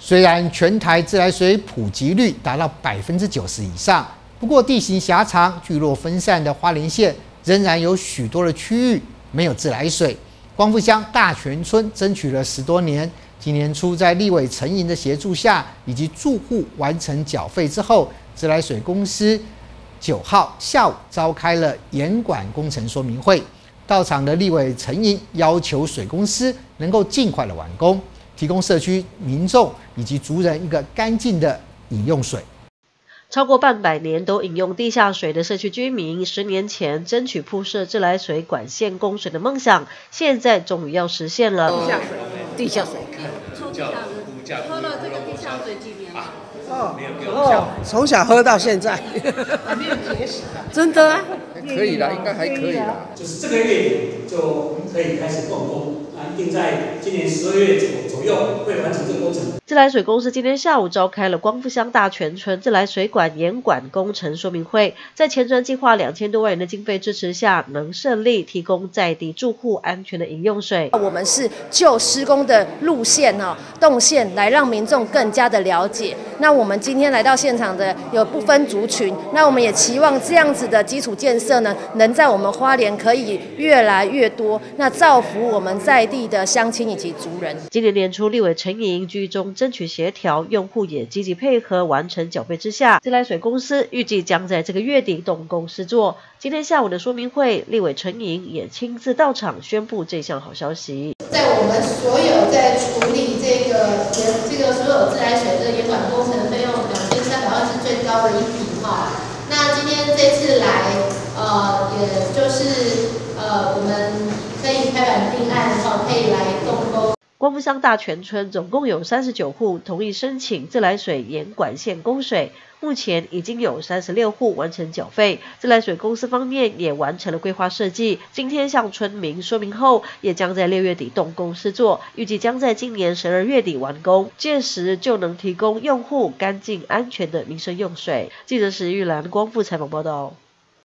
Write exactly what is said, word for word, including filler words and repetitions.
虽然全台自来水普及率达到百分之九十以上，不过地形狭长、聚落分散的花莲县仍然有许多的区域没有自来水。光复乡大泉村争取了十多年，今年初在立委陈莹的协助下，以及住户完成缴费之后，自来水公司九号下午召开了严管工程说明会。到场的立委陈莹要求水公司能够尽快的完工，提供社区民众以及族人一个干净的饮用水。 超过半百年都饮用地下水的社区居民，十年前争取铺设自来水管线供水的梦想，现在终于要实现了。 地下水，地下水， 抽地下水，喝了这个地下水几年了？ 哦，哦，从小喝到现在， 还没有结石啊？ 真的啊， 可以啦，应该还可以啦。 就是这个月底就可以开始动工，啊，定在今年十二月左左右会完成这个工程。 自来水公司今天下午召开了光复乡大泉村自来水管严管工程说明会，在前瞻计划两千多万元的经费支持下，能顺利提供在地住户安全的饮用水。 我们是就施工的路线哈、动线来让民众更加的了解。那我们今天来到现场的有不分族群，那我们也期望这样子的基础建设呢，能在我们花莲可以越来越多，那造福我们在地的乡亲以及族人。 今年年初，立委陈莹居中争取协调，用户也积极配合完成缴费之下，自来水公司预计将在这个月底动工施作。今天下午的说明会，立委陈莹也亲自到场宣布这项好消息。 在我们所有在处理这个这个所有自来水这个严管工程的费用，两千三百万是最高的一笔哈。那今天这次来，呃，也就是呃，我们可以开板定案哈，可以来动工。 光复乡大泉村总共有三十九户同意申请自来水严管线供水，目前已经有三十六户完成缴费。自来水公司方面也完成了规划设计，今天向村民说明后，也将在六月底动工施作，预计将在今年十二月底完工，届时就能提供用户干净安全的民生用水。记者史玉兰光复采访报道。